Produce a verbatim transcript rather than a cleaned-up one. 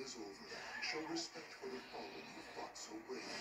is over. Show respect for the fallen who fought so bravely.